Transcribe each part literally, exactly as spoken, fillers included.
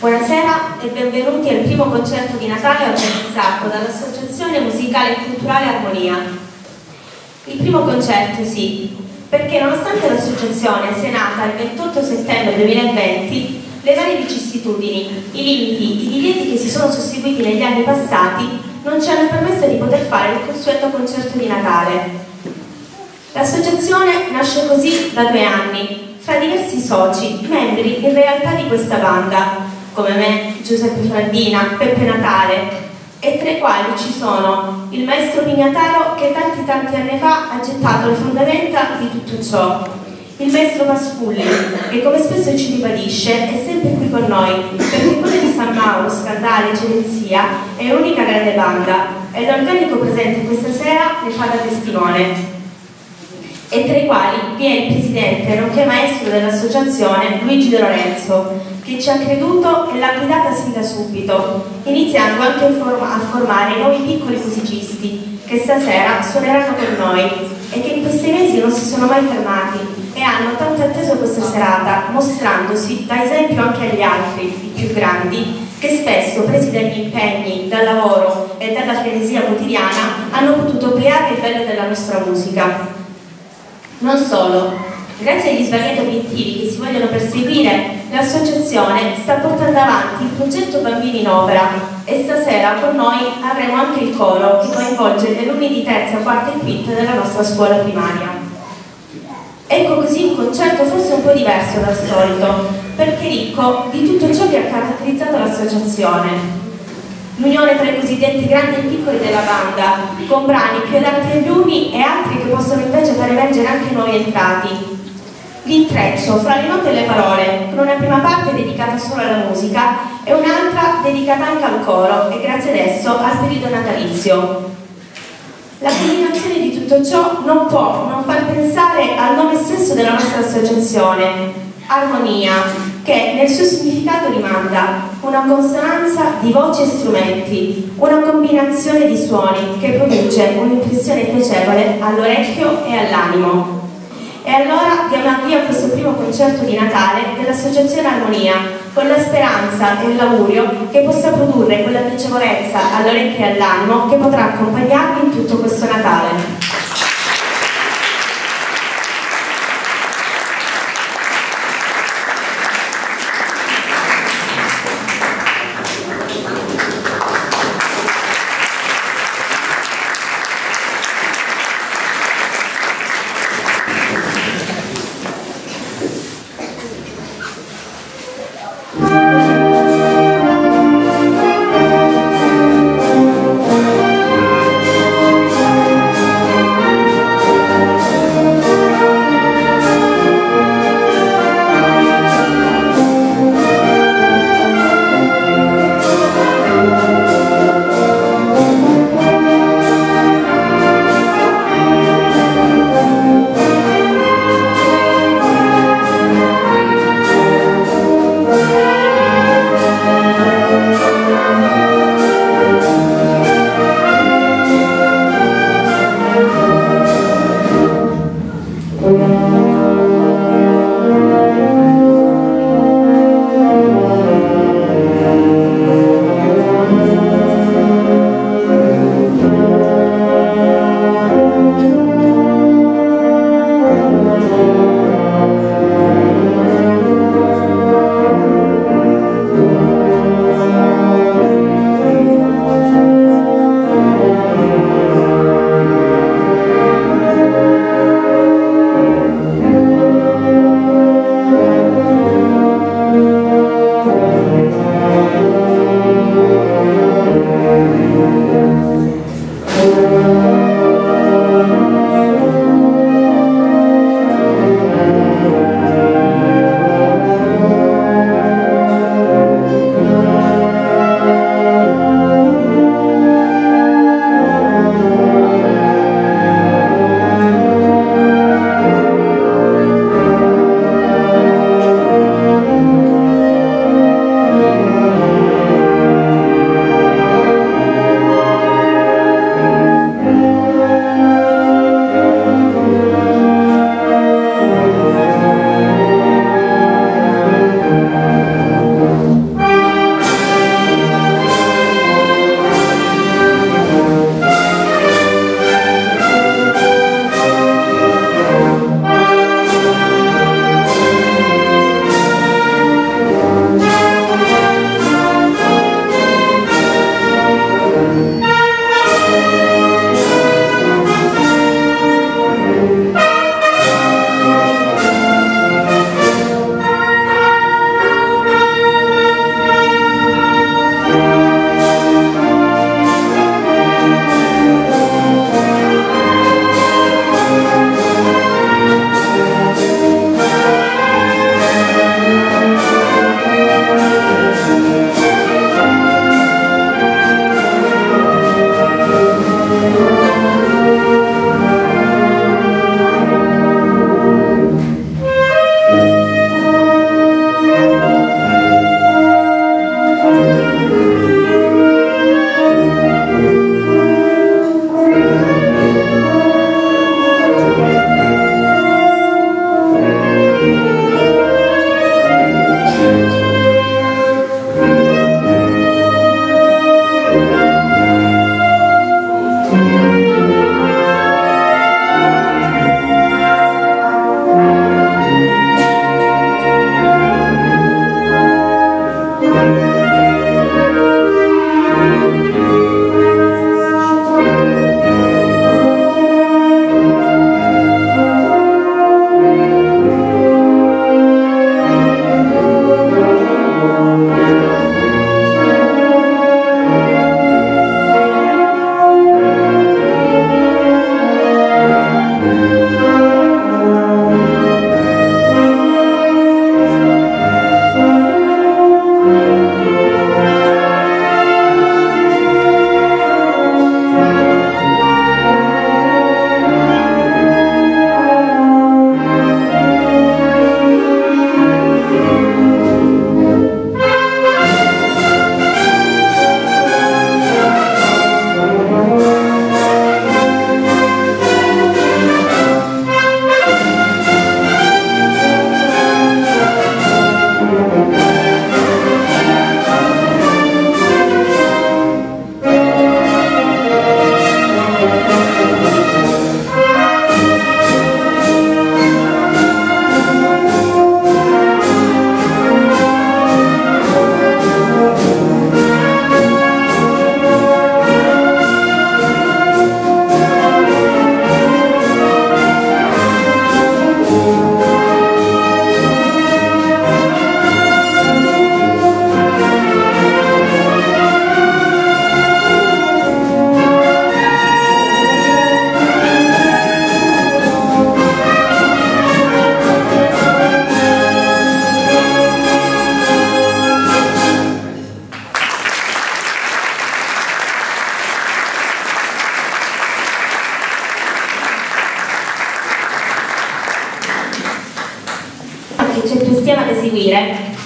Buonasera e benvenuti al primo concerto di Natale organizzato dall'Associazione Musicale e Culturale Armonia. Il primo concerto, sì, perché nonostante l'associazione sia nata il ventotto settembre duemilaventi, le varie vicissitudini, i limiti, i divieti che si sono susseguiti negli anni passati non ci hanno permesso di poter fare il consueto concerto di Natale. L'associazione nasce così da due anni, fra diversi soci, membri in realtà di questa banda, come me, Giuseppe Frandina, Peppe Natale, e tra i quali ci sono il maestro Pignataro che tanti tanti anni fa ha gettato le fondamenta di tutto ciò, il maestro Pasculli che come spesso ci ribadisce è sempre qui con noi perché quella di San Mauro, Scandale e Celenzia è l'unica grande banda e l'organico presente questa sera ne fa da testimone. E tra i quali vi è il presidente nonché maestro dell'associazione Luigi De Lorenzo, che ci ha creduto e l'ha guidata sin da subito, iniziando anche a formare nuovi piccoli musicisti che stasera suoneranno con noi e che in questi mesi non si sono mai fermati e hanno tanto atteso questa serata, mostrandosi da esempio anche agli altri, i più grandi, che spesso, presi dagli impegni, dal lavoro e dalla frenesia quotidiana, hanno potuto ampliare il bello della nostra musica. Non solo, grazie agli svariati obiettivi che si vogliono perseguire, l'associazione sta portando avanti il progetto Bambini in Opera e stasera con noi avremo anche il coro che coinvolge gli alunni di terza, quarta e quinta della nostra scuola primaria. Ecco così un concerto forse un po' diverso dal solito, perché ricco di tutto ciò che ha caratterizzato l'associazione. L'unione tra i cosiddetti grandi e piccoli della banda, con brani più adatti agli uni e altri che possono invece far emergere anche nuovi entrati. L'intreccio fra le note e le parole, con una prima parte dedicata solo alla musica e un'altra dedicata anche al coro e grazie adesso al periodo natalizio. La combinazione di tutto ciò non può non far pensare al nome stesso della nostra associazione, Armonia, che nel suo significato rimanda una consonanza di voci e strumenti, una combinazione di suoni che produce un'impressione piacevole all'orecchio e all'animo. E allora diamo avvio a questo primo concerto di Natale dell'Associazione Armonia, con la speranza e l'augurio che possa produrre quella piacevolezza all'orecchio e all'animo che potrà accompagnarvi in tutto questo Natale. Thank you.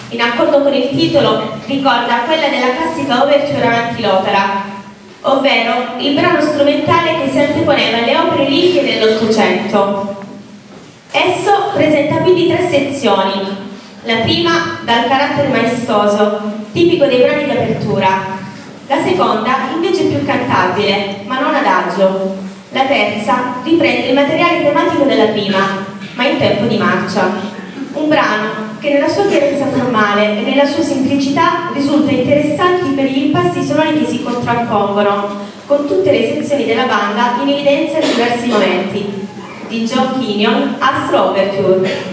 in accordo con il titolo, ricorda quella della classica overture avanti l'opera, ovvero il brano strumentale che si anteponeva alle opere liriche dell'Ottocento. Esso presenta quindi tre sezioni. La prima dal carattere maestoso, tipico dei brani di apertura. La seconda invece più cantabile, ma non adagio. La terza riprende il materiale tematico della prima, ma in tempo di marcia. Un brano che nella sua chiarezza formale e nella sua semplicità risulta interessante per gli impasti sonori che si contrappongono, con tutte le sezioni della banda in evidenza in diversi momenti. Di John Kenyon, Astro Overture.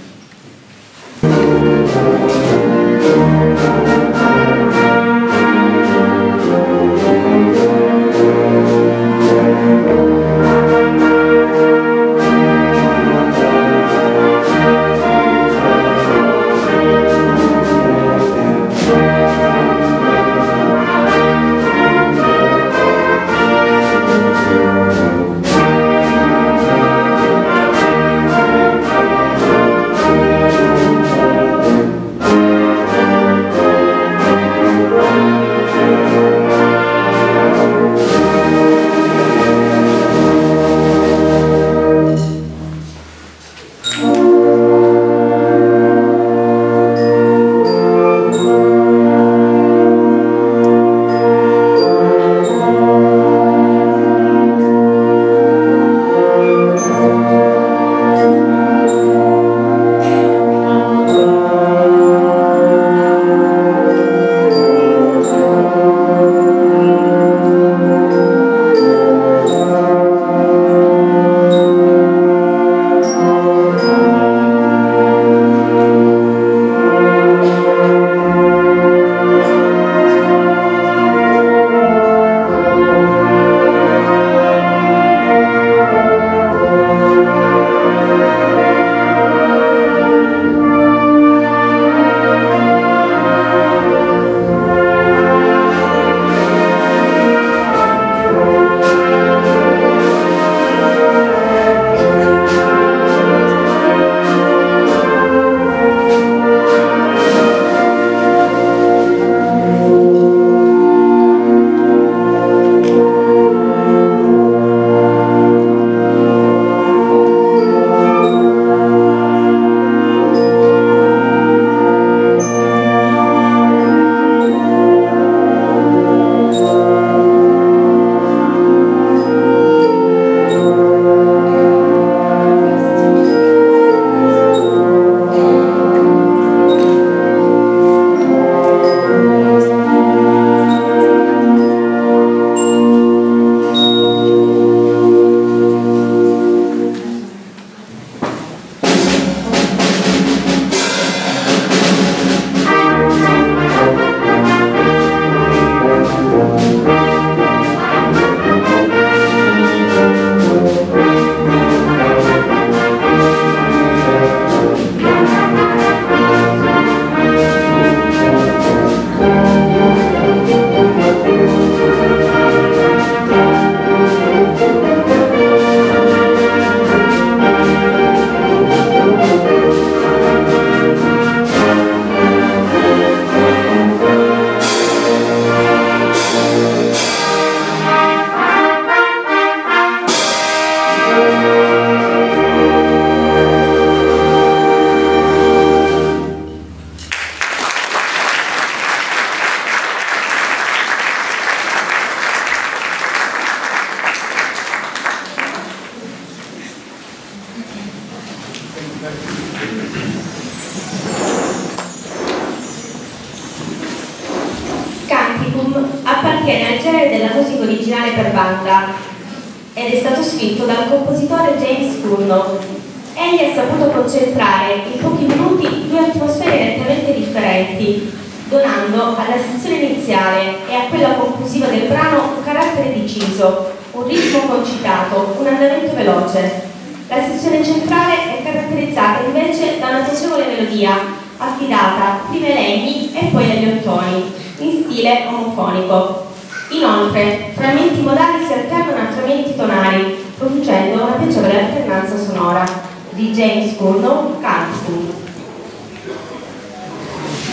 appartiene al genere della musica originale per banda ed è stato scritto dal compositore James Curnow. Egli ha saputo concentrare in pochi minuti due atmosfere nettamente differenti, donando alla sezione iniziale e a quella conclusiva del brano un carattere deciso, un ritmo concitato, un andamento veloce. La sezione centrale è caratterizzata invece da una piacevole melodia, affidata prima ai legni e poi agli ottoni, in stile omofonico. Inoltre, frammenti modali si alternano a frammenti tonali, producendo una piacevole alternanza sonora. Di James Curnow, Canticum.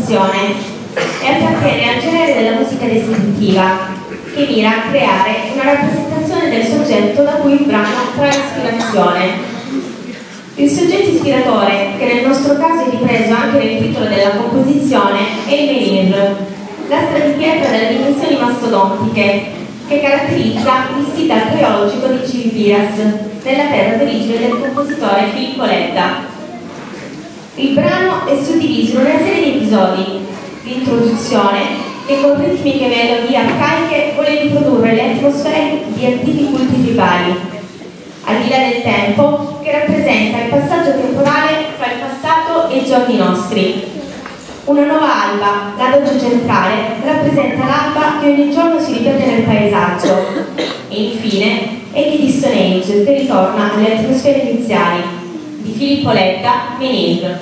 composizione e appartiene al genere della musica descrittiva, che mira a creare una rappresentazione del soggetto da cui il brano trae ispirazione. Il soggetto ispiratore, che nel nostro caso è ripreso anche nel titolo della composizione, è il menhir, lastra di pietra dalle dimensioni mastodontiche, che caratterizza il sito archeologico di Civipiras, nella terra d'origine del compositore Filippo Letta. Il brano è suddiviso in una serie di episodi. L'introduzione, che con ritmiche melodie arcaiche vuole riprodurre le atmosfere di antichi culti tribali, al di là del tempo, che rappresenta il passaggio temporale fra il passato e i giorni nostri. Una nuova alba, l'adagio centrale, rappresenta l'alba che ogni giorno si ripete nel paesaggio. E infine, Eddie di Stone Age, che ritorna alle atmosfere iniziali, di Filippo Letta, Menhir.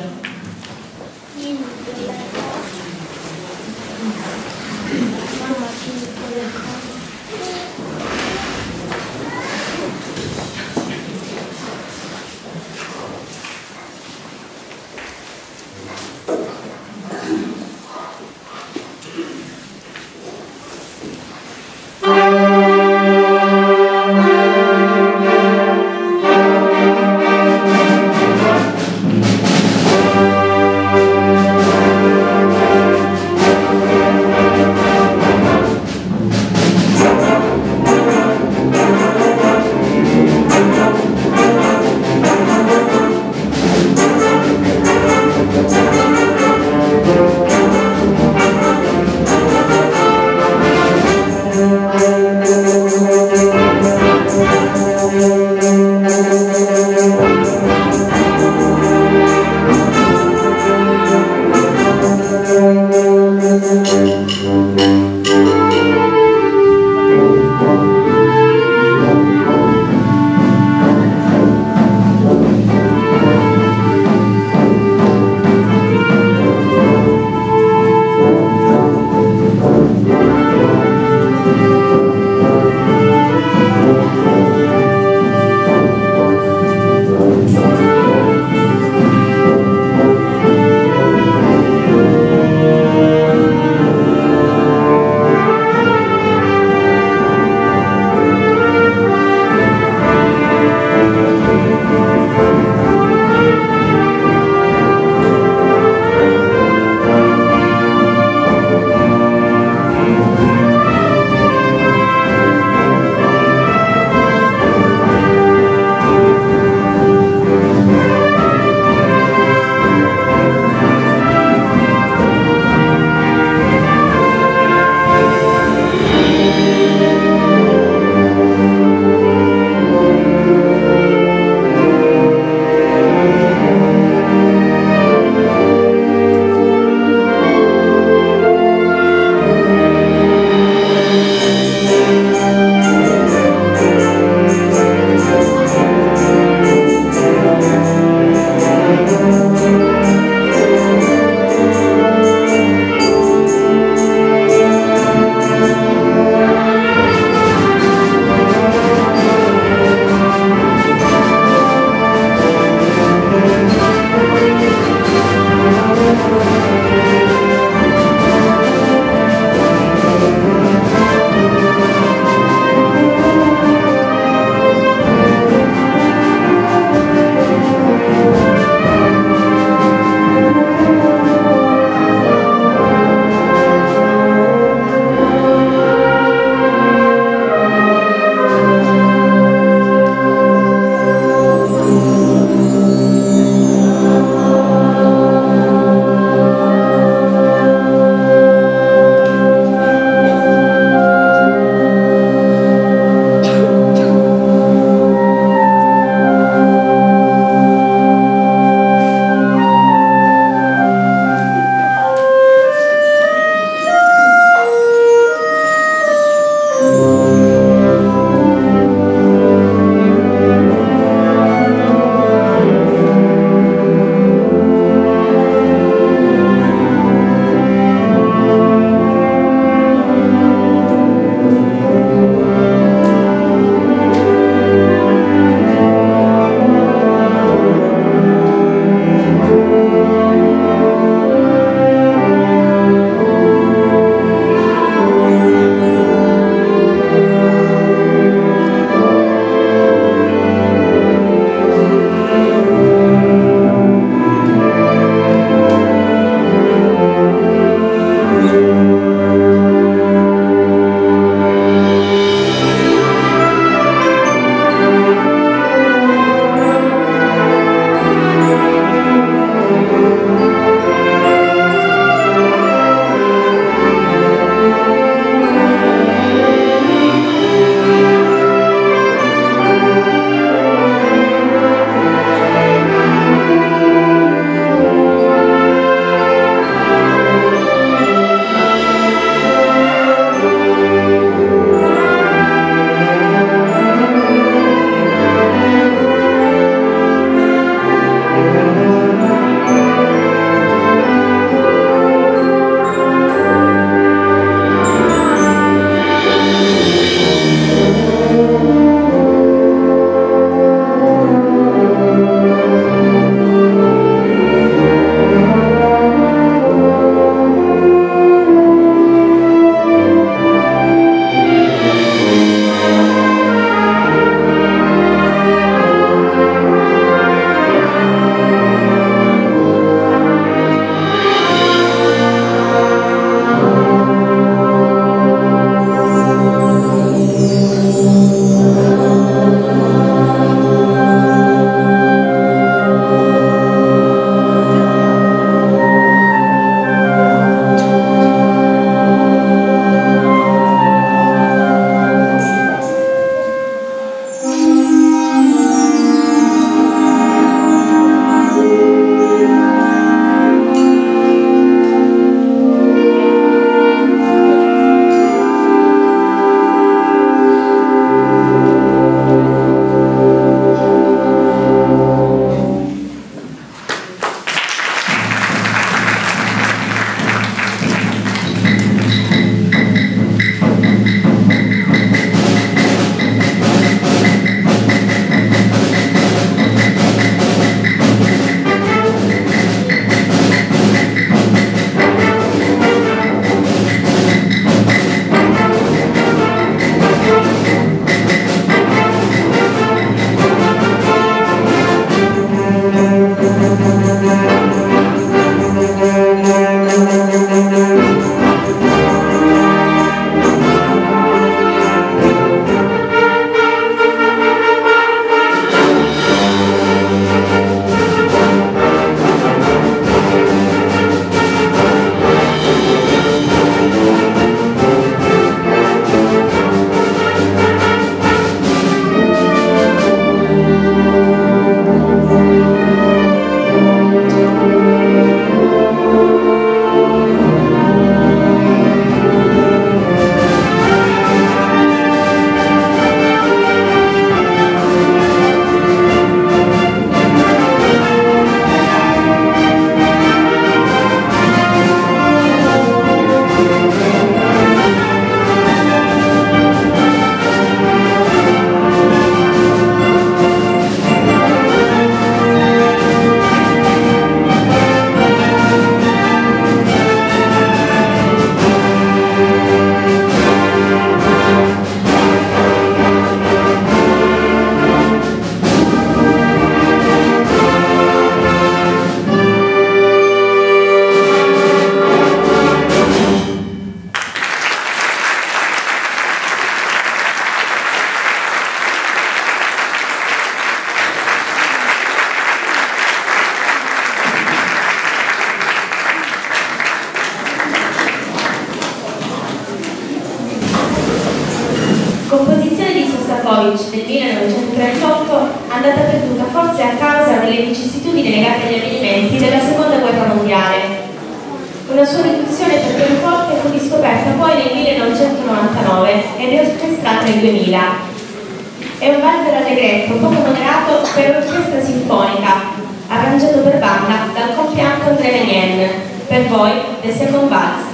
Shostakovich del millenovecentotrentotto, andata perduta forse a causa delle vicissitudini legate agli avvenimenti della seconda guerra mondiale. Una sua riduzione per pianoforte fu riscoperta poi nel millenovecentonovantanove ed è orchestrata nel duemila. È un valzer allegretto poco moderato per orchestra sinfonica, arrangiato per banda dal compianto André Venien. Per voi, The Second Waltz.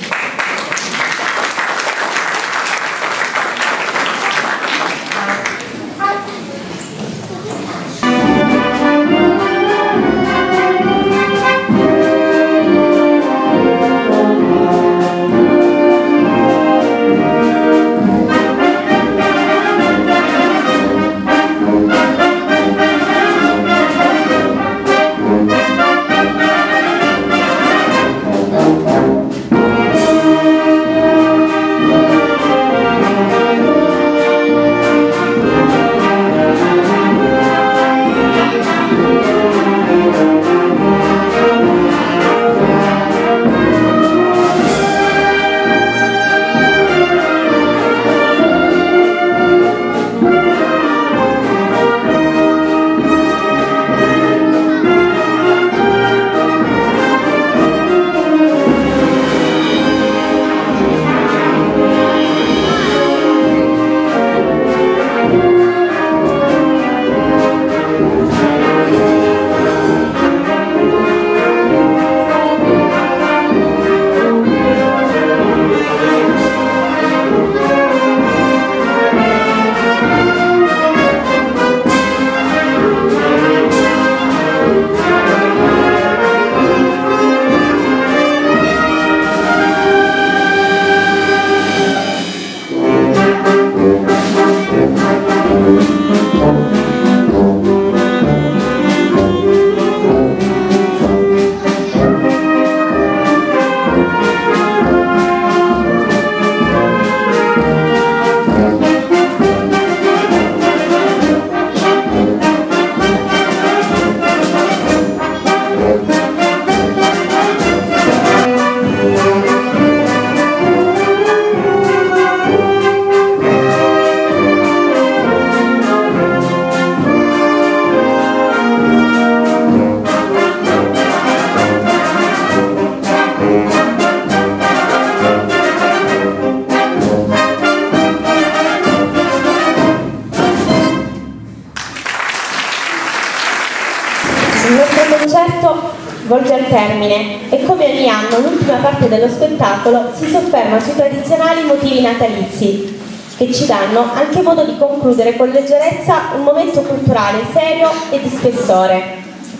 Volge al termine e come ogni anno l'ultima parte dello spettacolo si sofferma sui tradizionali motivi natalizi che ci danno anche modo di concludere con leggerezza un momento culturale serio e di spessore.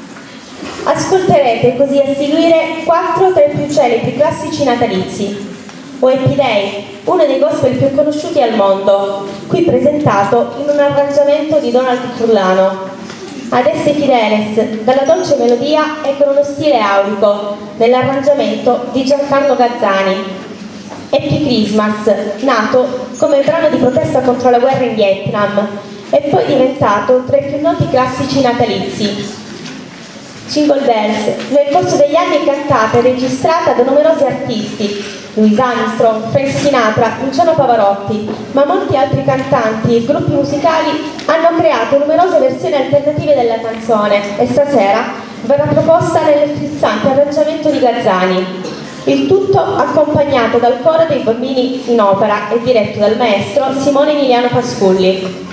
Ascolterete così a seguire quattro tra i più celebri classici natalizi. O Happy Day, uno dei gospel più conosciuti al mondo, qui presentato in un arrangiamento di Donald Furlano. Adeste Fideles, dalla dolce melodia e con uno stile aulico, nell'arrangiamento di Giancarlo Gazzani. Happy Christmas, nato come brano di protesta contro la guerra in Vietnam e poi diventato tra i più noti classici natalizi. Jingle Bells, nel corso degli anni è cantata e registrata da numerosi artisti, Louis Armstrong, Frank Sinatra, Luciano Pavarotti, ma molti altri cantanti e gruppi musicali hanno creato numerose versioni alternative della canzone e stasera verrà proposta nel frizzante arrangiamento di Gazzani. Il tutto accompagnato dal coro dei bambini in opera e diretto dal maestro Simone Emiliano Pasculli.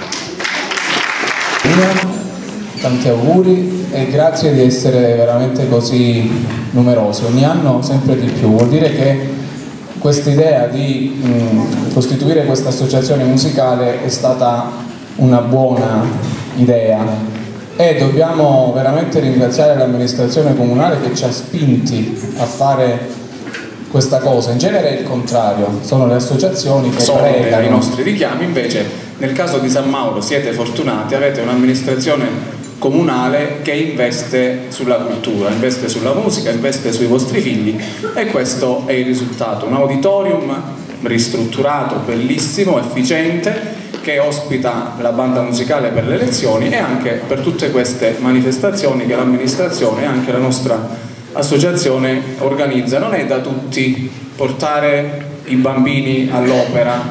Tanti auguri e grazie di essere veramente così numerosi, ogni anno sempre di più. Vuol dire che questa idea di mh, costituire questa associazione musicale è stata una buona idea e dobbiamo veramente ringraziare l'amministrazione comunale che ci ha spinti a fare questa cosa. In genere è il contrario, sono le associazioni che sorre ai nostri richiami, invece nel caso di San Mauro siete fortunati, avete un'amministrazione comunale che investe sulla cultura, investe sulla musica, investe sui vostri figli e questo è il risultato. Un auditorium ristrutturato, bellissimo, efficiente, che ospita la banda musicale per le lezioni e anche per tutte queste manifestazioni che l'amministrazione e anche la nostra associazione organizza. Non è da tutti portare i bambini all'opera,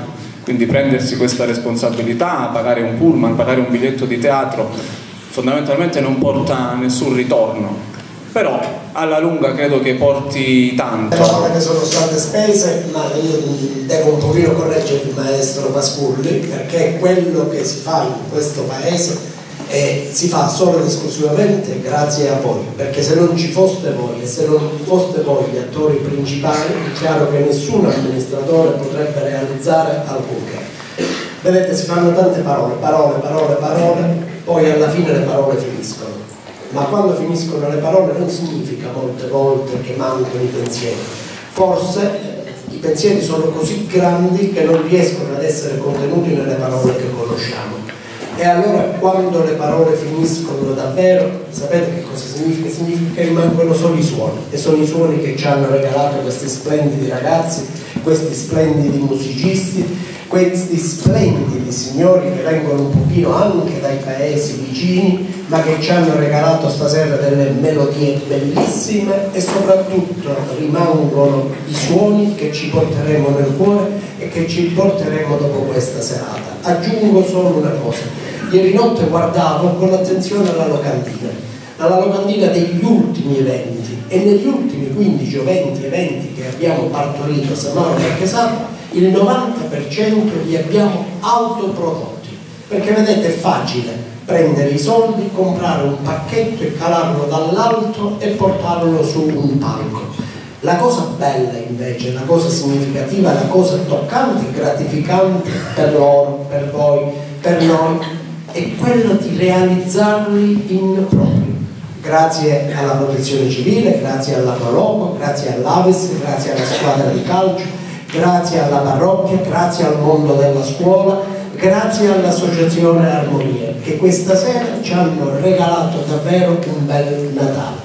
quindi prendersi questa responsabilità, pagare un pullman, pagare un biglietto di teatro, fondamentalmente non porta nessun ritorno, però alla lunga credo che porti tanto. Le parole che sono state spese, ma io devo un pochino correggere il maestro Pasculli, perché quello che si fa in questo paese eh, si fa solo ed esclusivamente grazie a voi, perché se non ci foste voi e se non foste voi gli attori principali, è chiaro che nessun amministratore potrebbe realizzare alcunché. Vedete, si fanno tante parole, parole, parole, parole, poi alla fine le parole finiscono. Ma quando finiscono le parole non significa molte volte che mancano i pensieri. Forse eh, i pensieri sono così grandi che non riescono ad essere contenuti nelle parole che conosciamo. E allora quando le parole finiscono davvero, sapete che cosa significa? Significa che rimangono solo i suoni, e sono i suoni che ci hanno regalato questi splendidi ragazzi, questi splendidi musicisti, questi splendidi signori che vengono un pochino anche dai paesi vicini, ma che ci hanno regalato stasera delle melodie bellissime, e soprattutto rimangono i suoni che ci porteremo nel cuore e che ci porteremo dopo questa serata. Aggiungo solo una cosa: ieri notte guardavo con attenzione alla locandina, alla locandina degli ultimi eventi, e negli ultimi quindici o venti eventi che abbiamo partorito a San Mauro Marchesato, il novanta per cento li abbiamo autoprodotti, perché vedete, è facile prendere i soldi, comprare un pacchetto e calarlo dall'alto e portarlo su un palco. La cosa bella invece, la cosa significativa, la cosa toccante e gratificante per loro, per voi, per noi, è quella di realizzarli in proprio, grazie alla protezione civile, grazie alla Proloco, grazie all'Aves, grazie alla squadra di calcio, grazie alla parrocchia, grazie al mondo della scuola, grazie all'associazione Armonia, che questa sera ci hanno regalato davvero un bel Natale.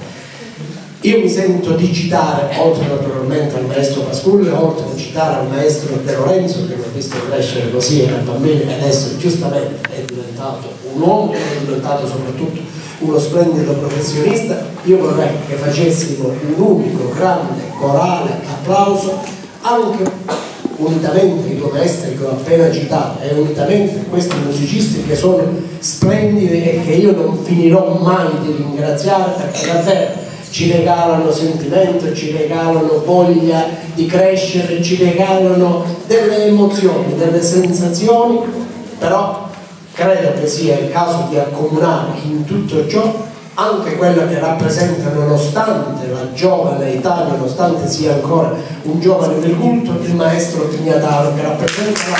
Io mi sento di citare, oltre naturalmente al maestro Pasculli, oltre a citare al maestro De Lorenzo, che mi ha visto crescere così, era bambino e adesso giustamente è diventato un uomo, è diventato soprattutto uno splendido professionista. Io vorrei che facessimo un unico grande corale applauso anche unitamente ai due maestri che ho appena citato e unitamente a questi musicisti che sono splendidi e che io non finirò mai di ringraziare, perché davvero ci regalano sentimento, ci regalano voglia di crescere, ci regalano delle emozioni, delle sensazioni, però credo che sia il caso di accomunare in tutto ciò anche quella che rappresenta, nonostante la giovane età, nonostante sia ancora un giovane del culto, il maestro Pignataro, che rappresenta la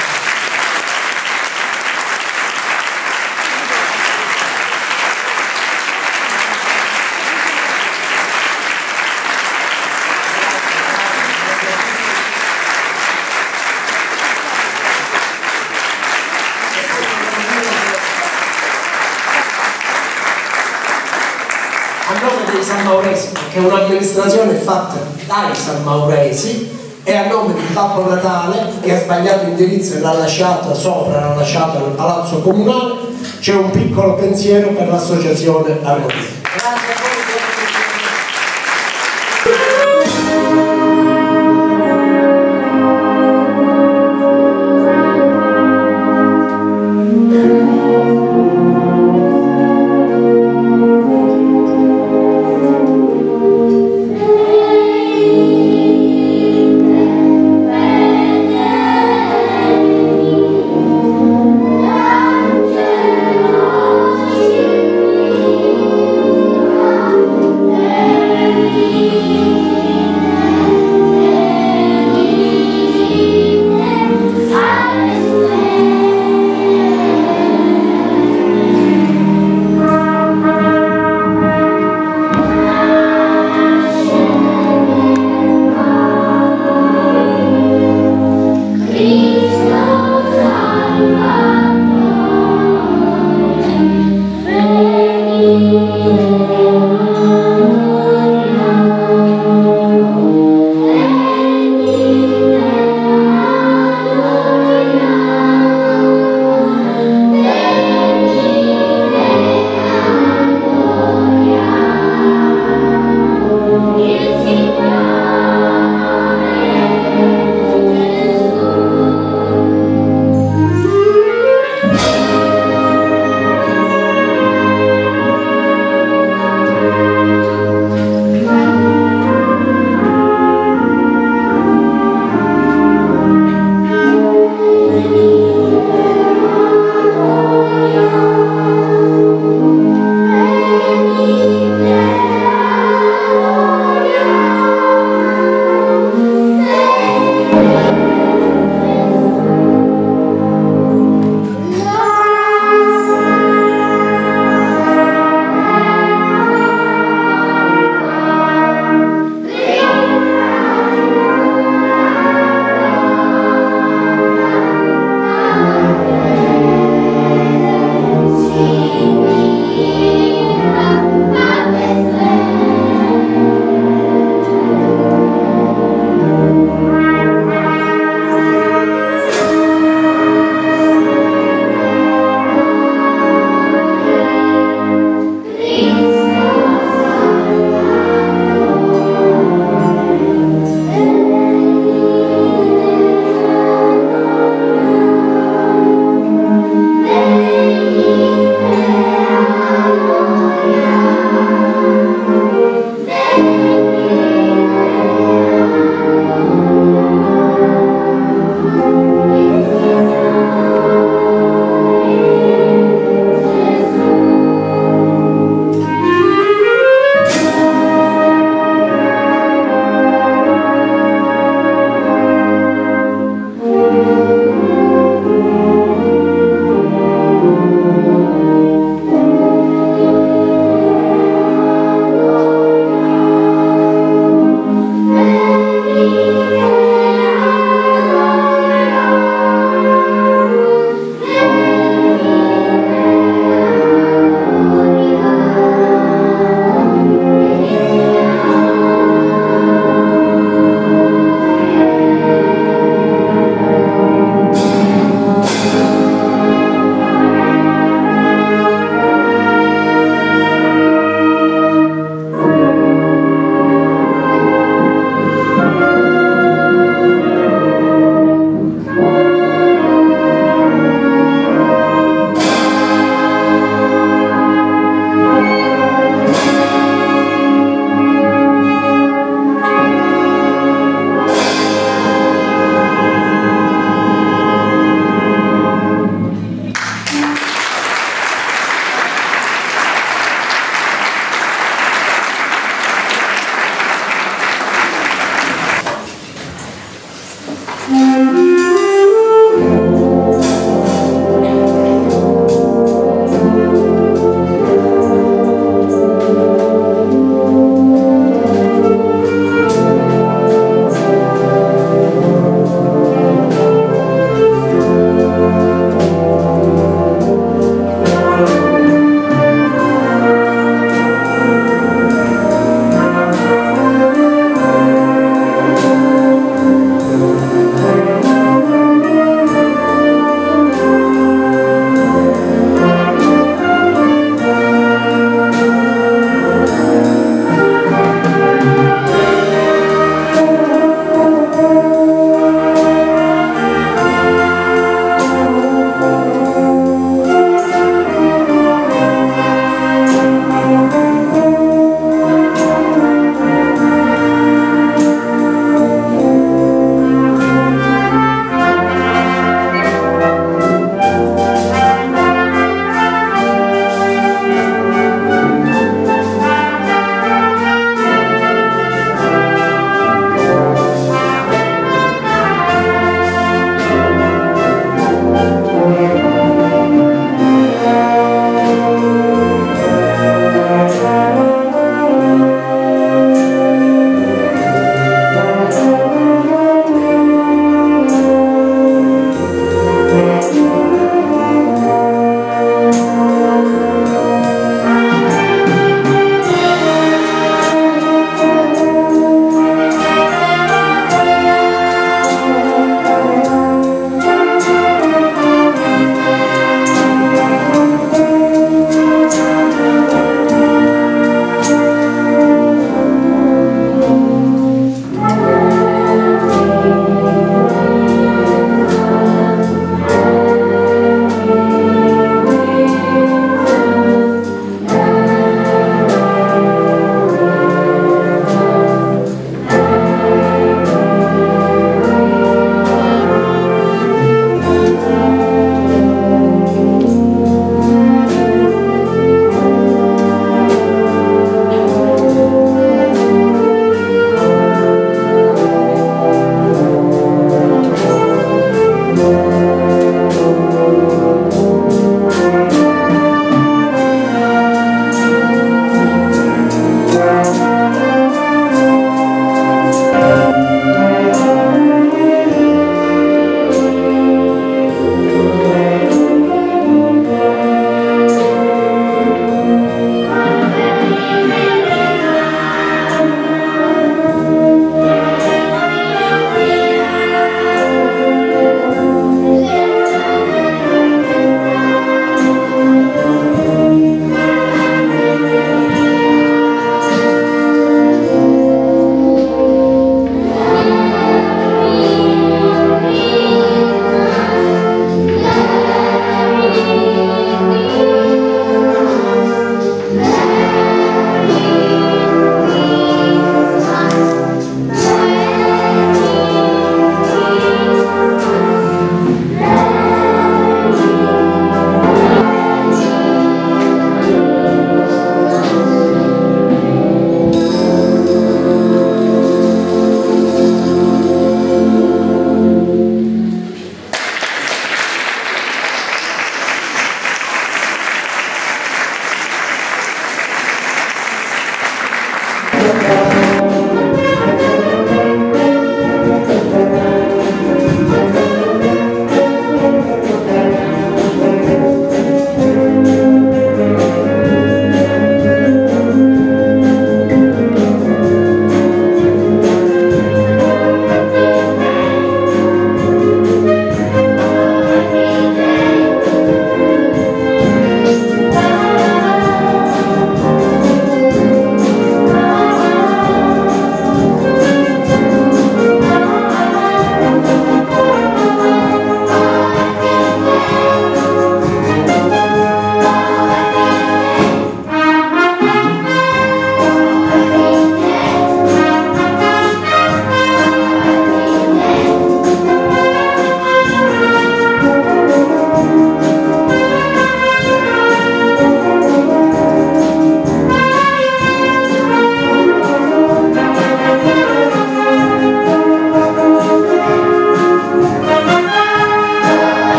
Sanmauresi, perché è un'amministrazione fatta dai Sanmauresi, e a nome di Babbo Natale, che ha sbagliato indirizzo e l'ha lasciata sopra, l'ha lasciata al Palazzo Comunale, c'è un piccolo pensiero per l'associazione Armonia. Grazie a voi.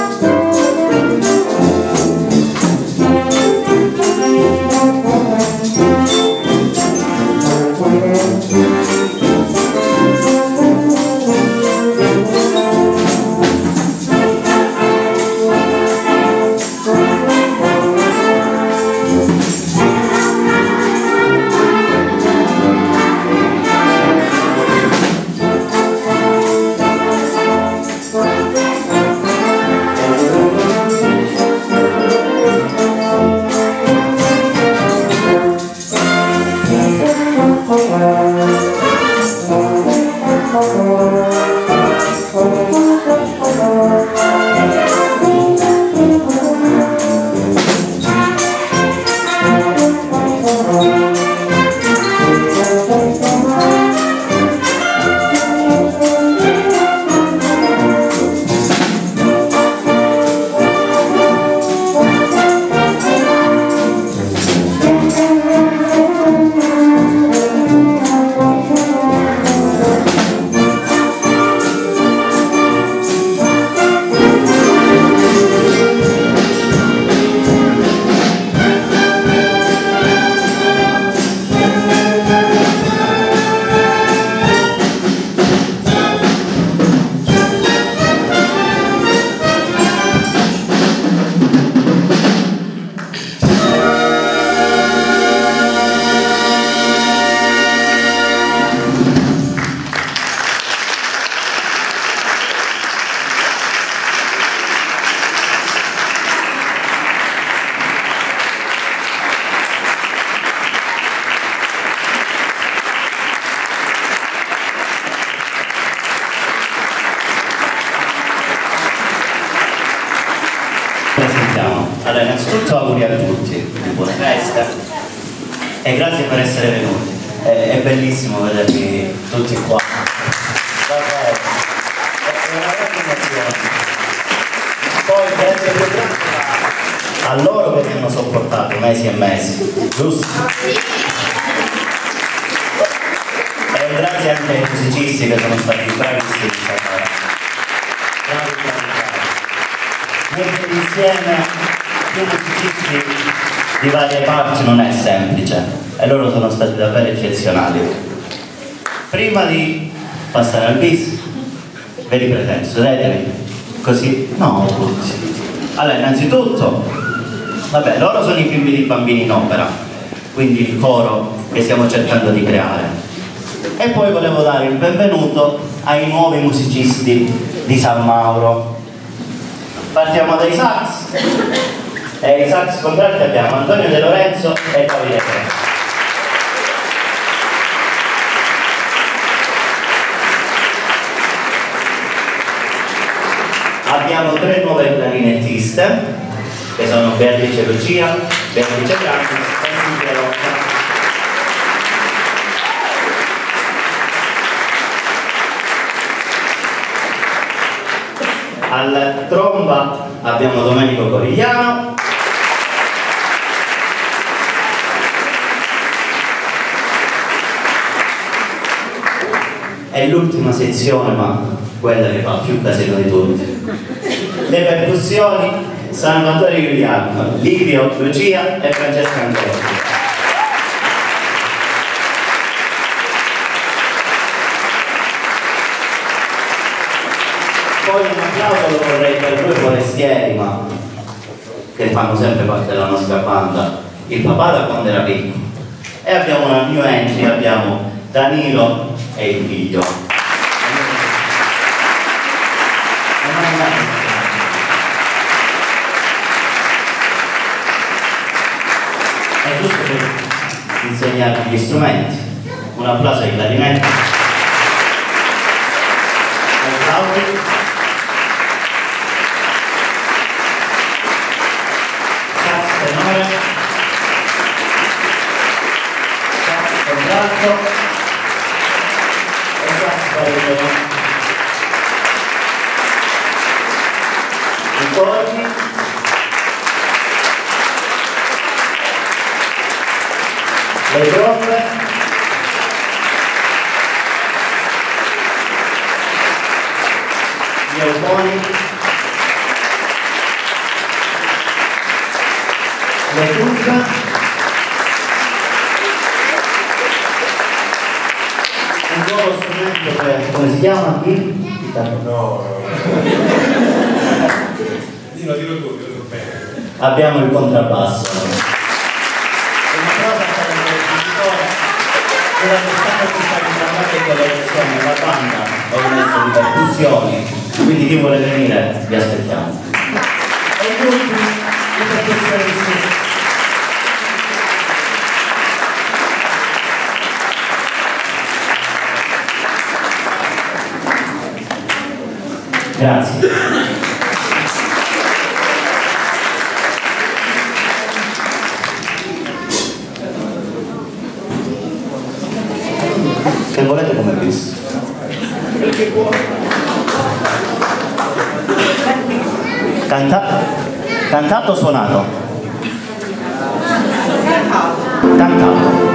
Allora, innanzitutto auguri a tutti, buone feste e grazie per essere venuti. È, è bellissimo vedervi tutti qua. Davvero, è una grande emozione. Poi grazie più grande a loro che mi hanno sopportato mesi e mesi, giusto? E grazie anche ai musicisti che sono stati bravissimi stasera. Bravi, bravi, bravi. Mettere insieme più musicisti di varie parti non è semplice e loro sono stati davvero eccezionali. Prima di passare al bis ve li presento, sedetevi così, no tutti. Allora, innanzitutto, vabbè, loro sono i più di bambini in opera, quindi il coro che stiamo cercando di creare. E poi volevo dare il benvenuto ai nuovi musicisti di San Mauro. Partiamo dai sax. E i sax contratti abbiamo Antonio De Lorenzo e Davide Crea. Abbiamo tre nuove clarinettiste che sono Beatrice Lucia, Beatrice Grandi e Silvia Rocca. Alla tromba abbiamo Domenico Corigliano. E l'ultima sezione, ma quella che fa più casino di tutti, le percussioni: Salvatore Giuliano, Livio Lucia e Francesca Antonio. Poi un applauso lo vorrei per due forestieri, ma che fanno sempre parte della nostra banda, il papà da quando era piccolo. E abbiamo una new entry, abbiamo Danilo e il figlio. È giusto per insegnarvi gli strumenti. Un applauso ai clarinetti, ai flauti, sax tenore, sax contralto e sax baritono. I corni, le trombe, gli eufoni le truppe. Un nuovo strumento che, come si chiama? Chi? No. Dillo, dillo tu, dillo tu. Abbiamo il contrabbasso. Una cosa che della quest'anno ci stanno parlando con le persone, la banda ho messo di percussioni, quindi chi vuole venire vi aspettiamo. E lui i percussionisti. Grazie. Che volete come bis? Canta cantato o suonato? Cantato. Cantato.